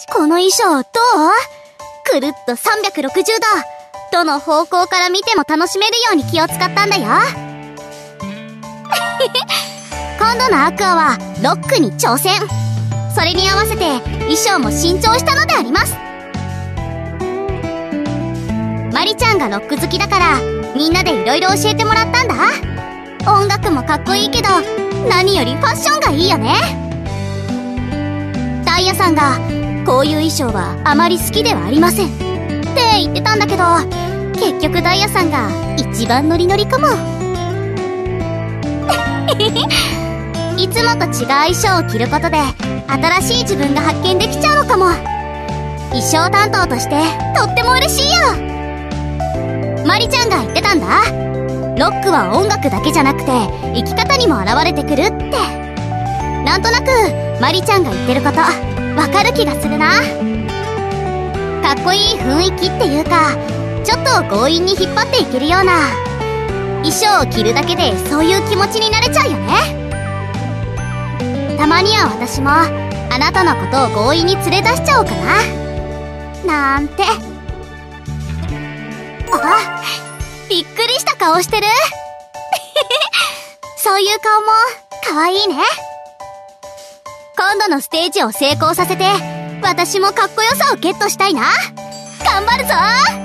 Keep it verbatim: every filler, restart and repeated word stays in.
この衣装どう？くるっとさんびゃくろくじゅうど、どの方向から見ても楽しめるように気を使ったんだよ。今度のアクアはロックに挑戦。それに合わせて衣装も新調したのであります。マリちゃんがロック好きだからみんなでいろいろ教えてもらったんだ。音楽もかっこいいけど何よりファッションがいいよね。ダイヤさんがこういう衣装はあまり好きではありませんって言ってたんだけど、結局ダイヤさんが一番ノリノリかも。いつもと違う衣装を着ることで新しい自分が発見できちゃうのかも。衣装担当としてとっても嬉しいよ。マリちゃんが言ってたんだ。ロックは音楽だけじゃなくて生き方にも現れてくるって。なんとなくマリちゃんが言ってることわかる気がするな。かっこいい雰囲気っていうか、ちょっと強引に引っ張っていけるような衣装を着るだけでそういう気持ちになれちゃうよね。たまには私もあなたのことを強引に連れ出しちゃおうかななんて。あ、びっくりした顔してる。そういう顔もかわいいね。今度のステージを成功させて私もかっこよさをゲットしたいな。頑張るぞー。